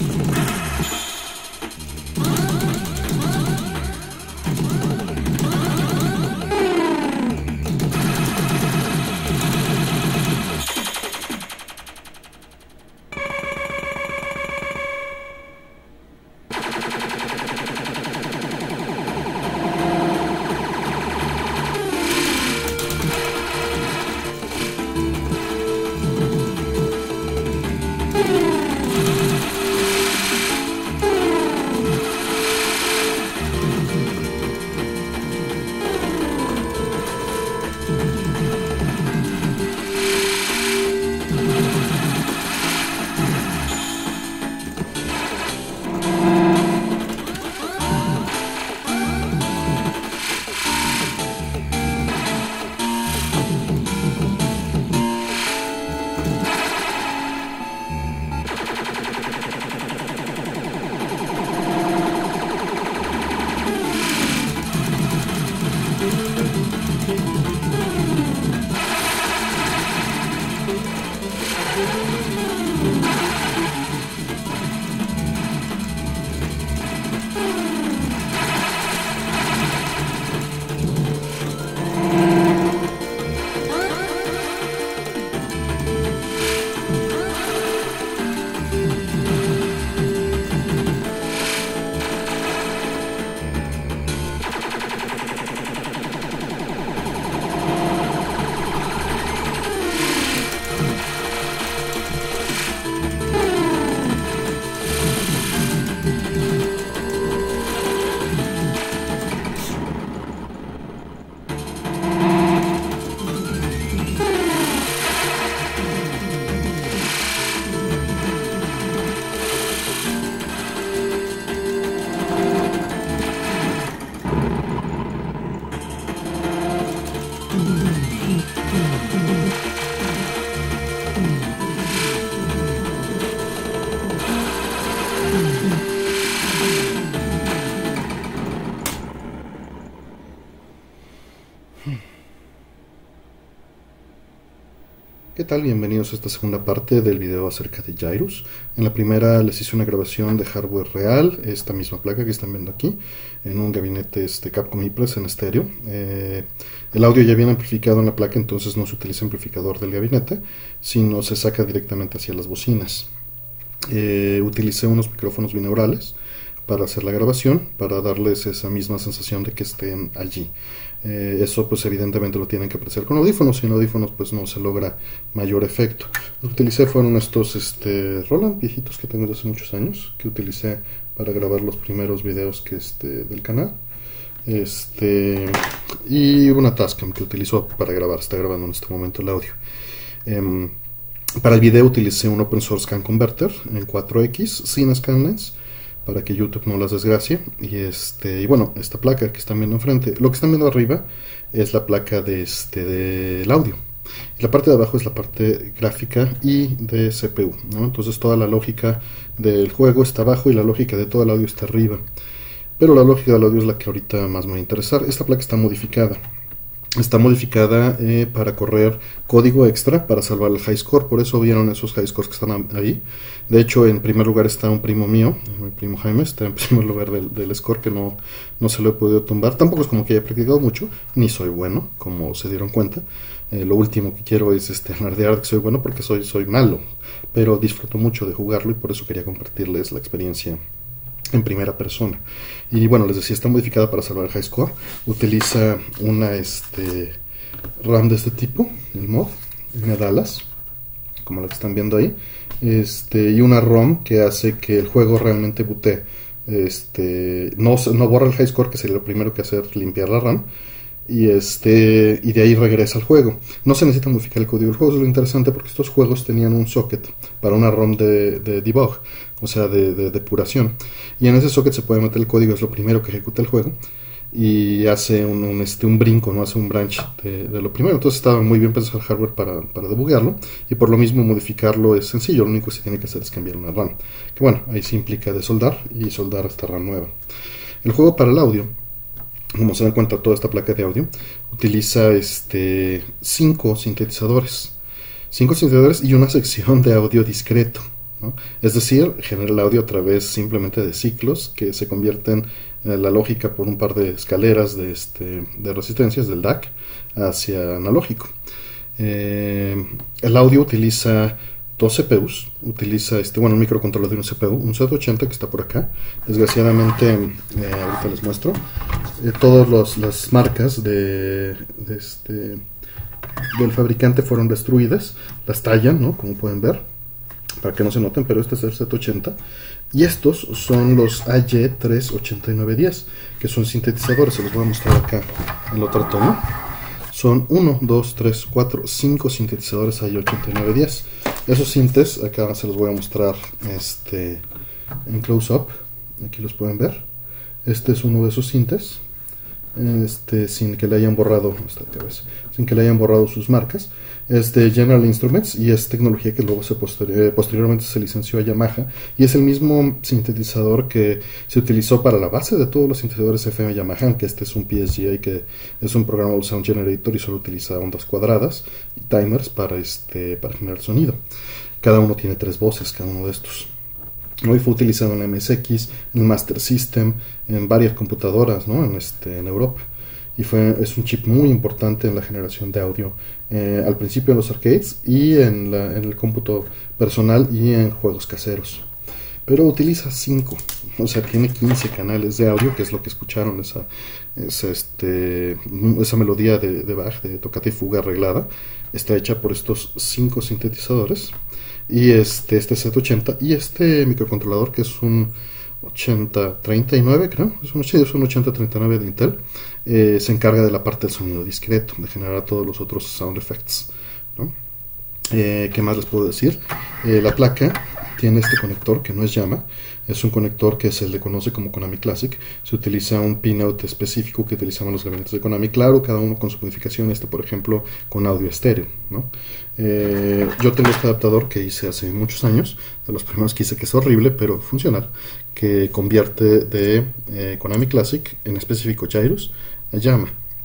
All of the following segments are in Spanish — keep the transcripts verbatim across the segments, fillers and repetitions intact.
¿Qué tal? Bienvenidos a esta segunda parte del video acerca de Gyruss. En la primera les hice una grabación de hardware real, esta misma placa que están viendo aquí, en un gabinete este Capcom iPress en estéreo. Eh, el audio ya viene amplificado en la placa, entonces no se utiliza amplificador del gabinete, sino se saca directamente hacia las bocinas. Eh, utilicé unos micrófonos binaurales para hacer la grabación, para darles esa misma sensación de que estén allí. Eh, eso pues evidentemente lo tienen que apreciar con audífonos, sin audífonos pues no se logra mayor efecto. Lo que utilicé fueron estos este, Roland viejitos que tengo desde hace muchos años, que utilicé para grabar los primeros videos que este, del canal. Este, y una Tascam que utilizo para grabar, está grabando en este momento el audio. Eh, para el video utilicé un Open Source Scan Converter en cuatro equis sin scanlens, para que YouTube no las desgracie. Y este y bueno, esta placa que están viendo enfrente, lo que están viendo arriba es la placa de este del audio, y la parte de abajo es la parte gráfica y de C P U, ¿no? Entonces toda la lógica del juego está abajo y la lógica de todo el audio está arriba, pero la lógica del audio es la que ahorita más me va a interesar. Esta placa está modificada Está modificada eh, para correr código extra para salvar el high score, por eso vieron esos high scores que están ahí. De hecho, en primer lugar está un primo mío, mi primo Jaime, está en primer lugar del, del score, que no, no se lo he podido tumbar. Tampoco es como que haya practicado mucho, ni soy bueno, como se dieron cuenta. Eh, lo último que quiero es este, alardear que soy bueno, porque soy, soy malo, pero disfruto mucho de jugarlo y por eso quería compartirles la experiencia en primera persona. Y bueno, les decía, está modificada para salvar el high score. Utiliza una este, RAM de este tipo, el mod, una Dallas, como la que están viendo ahí, este, y una ROM que hace que el juego realmente bootee. Este, no, no borra el high score, que sería lo primero que hacer, limpiar la RAM, y este y de ahí regresa al juego. No se necesita modificar el código del juego, es lo interesante, porque estos juegos tenían un socket para una ROM de, de debug, o sea de, de depuración, y en ese socket se puede meter el código, es lo primero que ejecuta el juego y hace un, un, este, un brinco, no hace un branch de, de lo primero. Entonces estaba muy bien pensado el hardware para, para debuguearlo, y por lo mismo modificarlo es sencillo. Lo único que se tiene que hacer es cambiar una RAM, que bueno, ahí se implica de soldar y soldar esta RAM nueva. El juego para el audio, como se dan cuenta, toda esta placa de audio utiliza este, cinco sintetizadores cinco sintetizadores y una sección de audio discreto, ¿no? Es decir, genera el audio a través simplemente de ciclos que se convierten en la lógica por un par de escaleras de, este, de resistencias del D A C hacia analógico. Eh, el audio utiliza dos C P Us, utiliza este, bueno, un microcontrolador de un C P U, un Z ochenta que está por acá. Desgraciadamente, eh, ahorita les muestro, eh, todas las marcas de, de este, del fabricante fueron destruidas, las tallan, ¿no? Como pueden ver, para que no se noten, pero este es el Z ochenta. Y estos son los A Y tres ochenta y nueve diez, que son sintetizadores, se los voy a mostrar acá en el otro tono. Son uno, dos, tres, cuatro, cinco sintetizadores A Y ochenta y nueve diez. Esos sintes, acá se los voy a mostrar este, en close-up. Aquí los pueden ver. Este es uno de esos sintes. Este, sin que le hayan borrado esta cabeza, sin que le hayan borrado sus marcas. Es de General Instruments y es tecnología que luego se posterior, posteriormente se licenció a Yamaha, y es el mismo sintetizador que se utilizó para la base de todos los sintetizadores F M Yamaha, aunque este es un P S G A, que es un Programmable Sound Generator y solo utiliza ondas cuadradas y timers para, este, para generar sonido. Cada uno tiene tres voces, cada uno de estos. Hoy fue utilizado en la M S X, en el Master System, en varias computadoras, ¿no? en, este, en Europa. Y fue, es un chip muy importante en la generación de audio, eh, al principio en los arcades y en, la, en el cómputo personal y en juegos caseros. Pero utiliza cinco, o sea, tiene quince canales de audio, que es lo que escucharon, esa, esa, este, esa melodía de, de Bach, de tocata y fuga arreglada, está hecha por estos cinco sintetizadores. Y este, este Z ochenta y este microcontrolador, que es un ochenta treinta y nueve, creo, es un, sí, es un ochenta treinta y nueve de Intel, eh, se encarga de la parte del sonido discreto, de generar todos los otros sound effects, ¿no? Eh, ¿Qué más les puedo decir? Eh, la placa tiene este conector que no es llama, es un conector que se le conoce como Konami Classic. Se utiliza un pinout específico que utilizaban los gabinetes de Konami, claro, cada uno con su modificación, este por ejemplo con audio estéreo, ¿no? Eh, yo tengo este adaptador que hice hace muchos años, de los primeros que hice, que es horrible pero funcional, que convierte de eh, Konami Classic, en específico Jairus, a llama,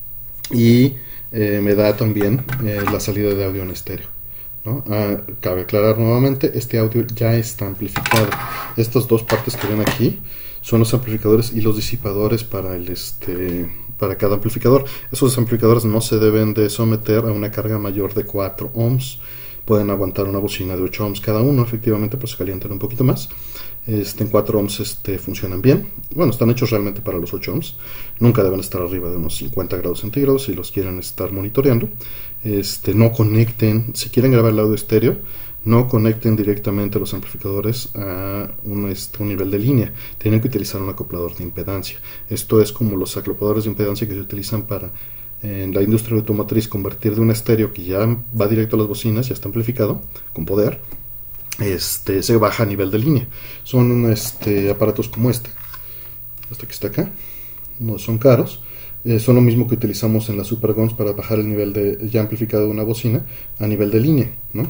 y eh, me da también eh, la salida de audio en estéreo, ¿no? Ah, cabe aclarar nuevamente, este audio ya está amplificado. Estas dos partes que ven aquí son los amplificadores y los disipadores para el este para cada amplificador. Esos amplificadores no se deben de someter a una carga mayor de cuatro ohms. Pueden aguantar una bocina de ocho ohms cada uno, efectivamente, pero se calientan un poquito más. Este, en cuatro ohms este, funcionan bien. Bueno, están hechos realmente para los ocho ohms. Nunca deben estar arriba de unos cincuenta grados centígrados si los quieren estar monitoreando. Este, no conecten, si quieren grabar el audio estéreo, no conecten directamente los amplificadores a un, este, un nivel de línea. Tienen que utilizar un acoplador de impedancia. Esto es como los acopladores de impedancia que se utilizan para, en la industria automotriz, convertir de un estéreo que ya va directo a las bocinas, ya está amplificado con poder, este, se baja a nivel de línea. Son este, aparatos como este, este que está acá, no son caros. Eh, son lo mismo que utilizamos en las Super Guns para bajar el nivel de ya amplificado de una bocina a nivel de línea, ¿no?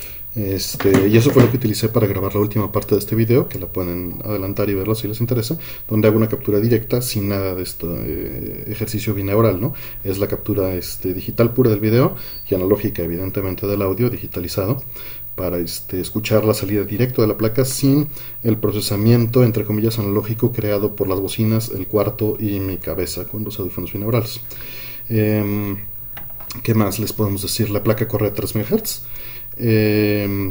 Este, y eso fue lo que utilicé para grabar la última parte de este video, que la pueden adelantar y verlo si les interesa, donde hago una captura directa sin nada de este eh, ejercicio binaural, ¿no? Es la captura este, digital pura del video y analógica, evidentemente, del audio digitalizado, para este, escuchar la salida directa de la placa sin el procesamiento, entre comillas, analógico creado por las bocinas, el cuarto y mi cabeza con los audífonos binaurales. Eh, ¿Qué más les podemos decir? La placa corre a tres megahertz. Eh,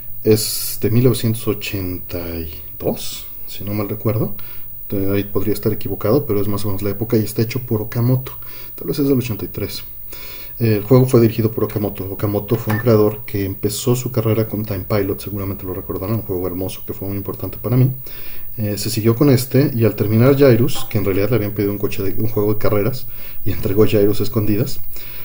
es de mil novecientos ochenta y dos, si no mal recuerdo. Ahí podría estar equivocado, pero es más o menos la época, y está hecho por Okamoto. Tal vez es del ochenta y tres. El juego fue dirigido por Okamoto. Okamoto fue un creador que empezó su carrera con Time Pilot, seguramente lo recordarán, un juego hermoso que fue muy importante para mí. Eh, se siguió con este, y al terminar Jairus, que en realidad le habían pedido un, coche de, un juego de carreras y entregó Jairus escondidas,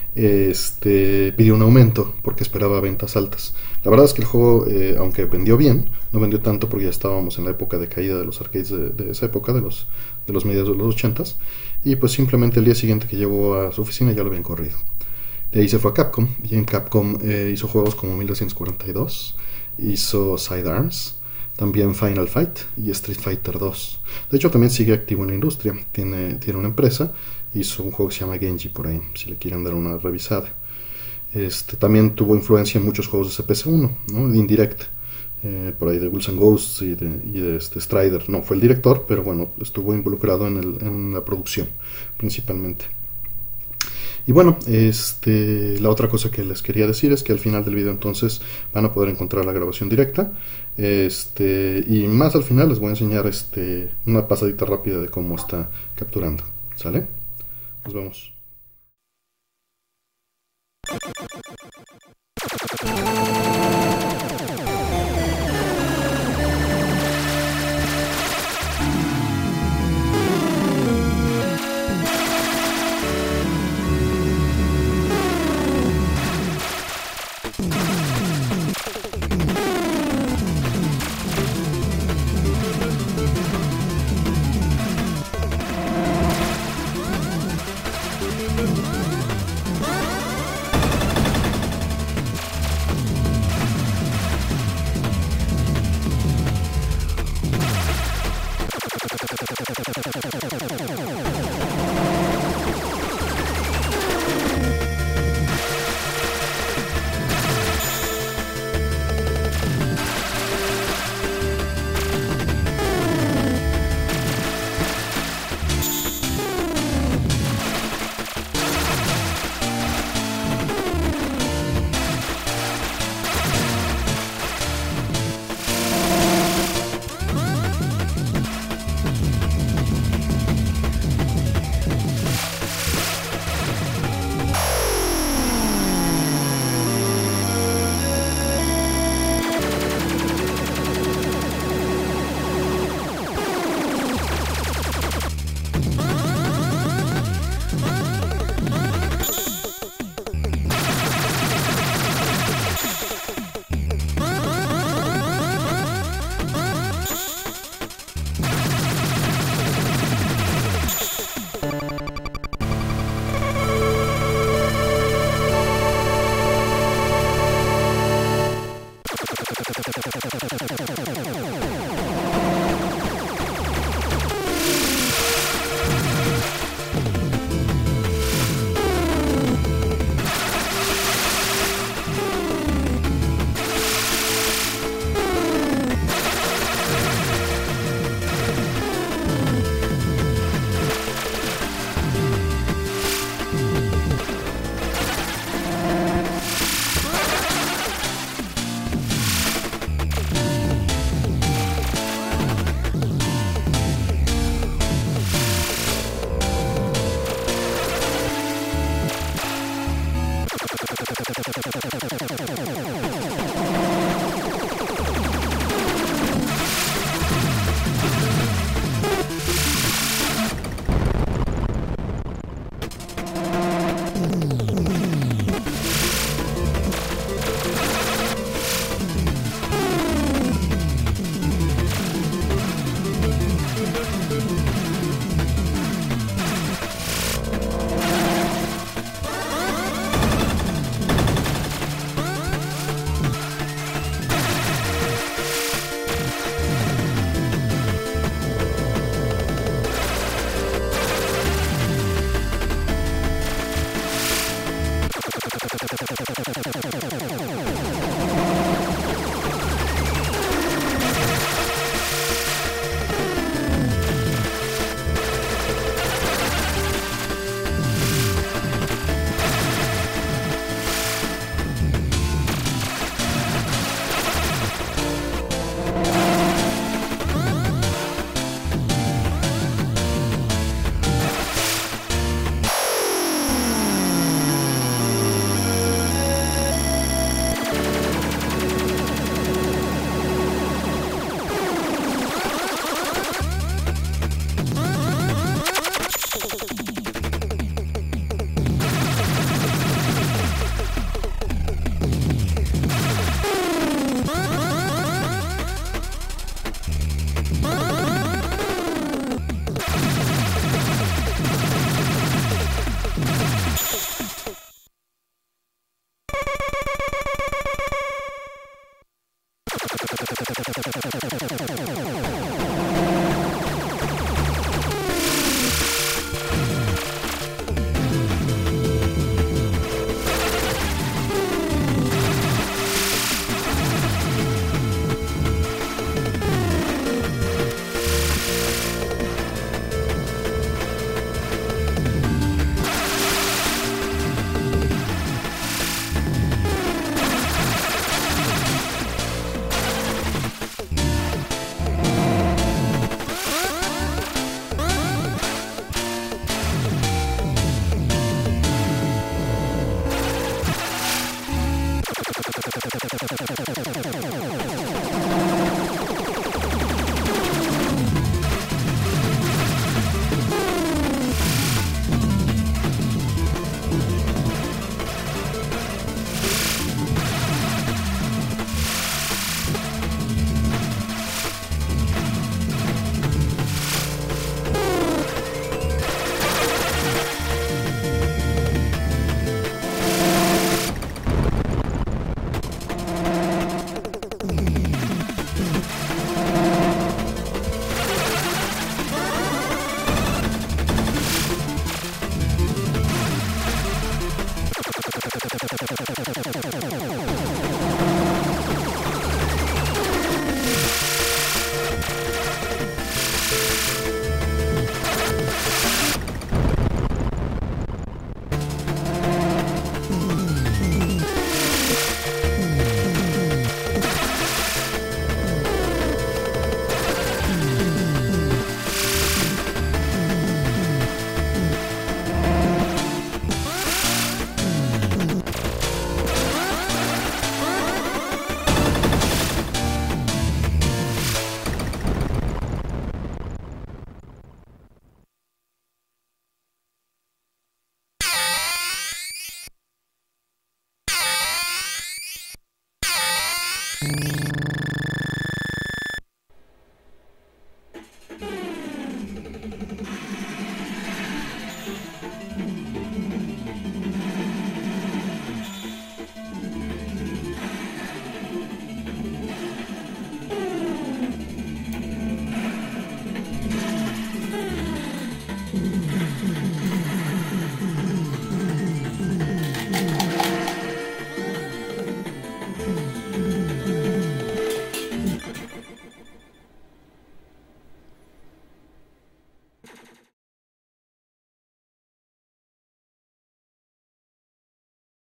este, pidió un aumento porque esperaba ventas altas. La verdad es que el juego, eh, aunque vendió bien, no vendió tanto porque ya estábamos en la época de caída de los arcades de, de esa época, de los, de los mediados de los ochentas, y pues simplemente el día siguiente que llegó a su oficina ya lo habían corrido. De ahí se fue a Capcom, y en Capcom eh, hizo juegos como mil novecientos cuarenta y dos, hizo Sidearms, también Final Fight y Street Fighter dos. De hecho, también sigue activo en la industria, tiene, tiene una empresa, hizo un juego que se llama Genji por ahí, si le quieren dar una revisada. Este, también tuvo influencia en muchos juegos de C P C uno, ¿no? Indirect. eh, por ahí de Ghouls and Ghosts y de, y de este Strider. No fue el director, pero bueno, estuvo involucrado en, el, en la producción principalmente. Y bueno, este, la otra cosa que les quería decir es que al final del video entonces van a poder encontrar la grabación directa. Este, y más al final les voy a enseñar este, una pasadita rápida de cómo está capturando. ¿Sale? Nos vemos.